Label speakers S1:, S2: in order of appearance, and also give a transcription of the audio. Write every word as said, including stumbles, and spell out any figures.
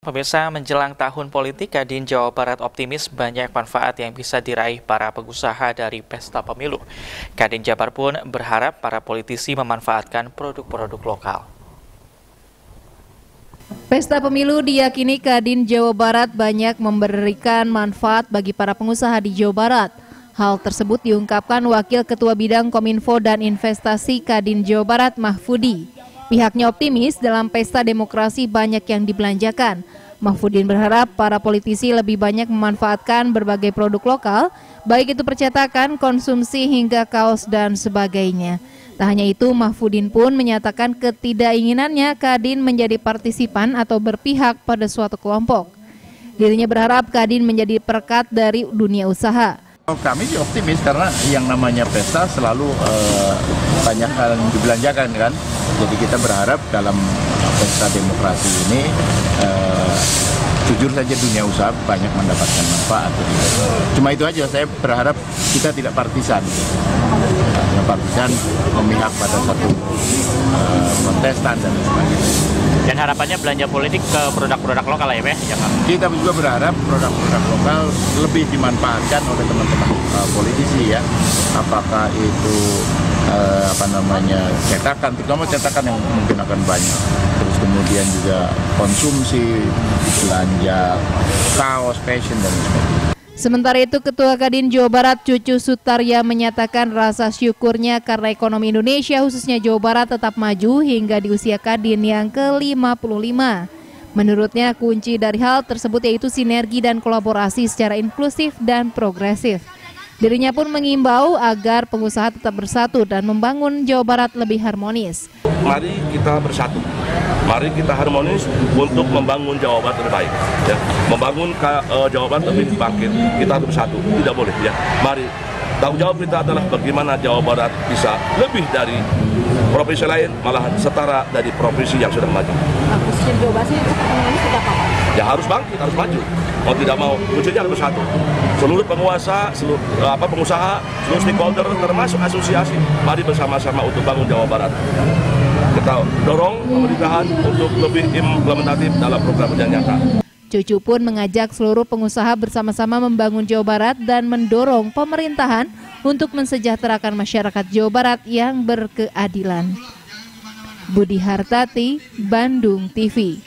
S1: Pemirsa, menjelang tahun politik, Kadin Jawa Barat optimis banyak manfaat yang bisa diraih para pengusaha dari pesta pemilu. Kadin Jabar pun berharap para politisi memanfaatkan produk-produk lokal.
S2: Pesta pemilu diyakini Kadin Jawa Barat banyak memberikan manfaat bagi para pengusaha di Jawa Barat. Hal tersebut diungkapkan Wakil Ketua Bidang Kominfo dan Investasi Kadin Jawa Barat, Mahfudi. Pihaknya optimis dalam pesta demokrasi banyak yang dibelanjakan. Mahfudin berharap para politisi lebih banyak memanfaatkan berbagai produk lokal, baik itu percetakan, konsumsi, hingga kaos dan sebagainya. Tak hanya itu, Mahfudin pun menyatakan ketidakinginannya Kadin menjadi partisipan atau berpihak pada suatu kelompok. Dirinya berharap Kadin menjadi perekat dari dunia usaha.
S3: Kami sih optimis karena yang namanya pesta selalu uh, banyak hal yang dibelanjakan kan. Jadi kita berharap dalam pesta demokrasi ini uh, jujur saja dunia usaha banyak mendapatkan manfaat. Cuma itu aja, saya berharap kita tidak partisan. Tidak partisan memihak pada satu uh, kontestan dan sebagainya.
S4: Dan harapannya belanja politik ke produk-produk lokal ya, Pak? Jangan.
S3: Kita juga berharap produk-produk lokal lebih dimanfaatkan oleh teman-teman uh, politisi ya. Apakah itu uh, apa namanya cetakan, terutama cetakan yang mungkin akan banyak. Terus kemudian juga konsumsi, belanja kaos, fashion dan sebagainya.
S2: Sementara itu, Ketua Kadin Jawa Barat Cucu Sutarya menyatakan rasa syukurnya karena ekonomi Indonesia khususnya Jawa Barat tetap maju hingga di usia Kadin yang ke lima puluh lima. Menurutnya kunci dari hal tersebut yaitu sinergi dan kolaborasi secara inklusif dan progresif. Dirinya pun mengimbau agar pengusaha tetap bersatu dan membangun Jawa Barat lebih harmonis.
S5: Mari kita bersatu, mari kita harmonis untuk membangun Jawa Barat terbaik. Ya. Membangun uh, Jawa Barat lebih bangkit, kita harus bersatu, tidak boleh. Ya. Mari, tanggung jawab kita adalah bagaimana Jawa Barat bisa lebih dari provinsi lain, malahan setara dari provinsi yang sudah maju. Ya harus bangkit, harus maju. Mau tidak mau, kuncinya harus bersatu. Seluruh penguasa, seluruh apa pengusaha, seluruh stakeholder, termasuk asosiasi, mari bersama-sama untuk bangun Jawa Barat. Kita dorong pemerintahan untuk lebih implementatif dalam program yang nyata.
S2: Cucu pun mengajak seluruh pengusaha bersama-sama membangun Jawa Barat dan mendorong pemerintahan untuk mensejahterakan masyarakat Jawa Barat yang berkeadilan. Budi Hartati, Bandung T V.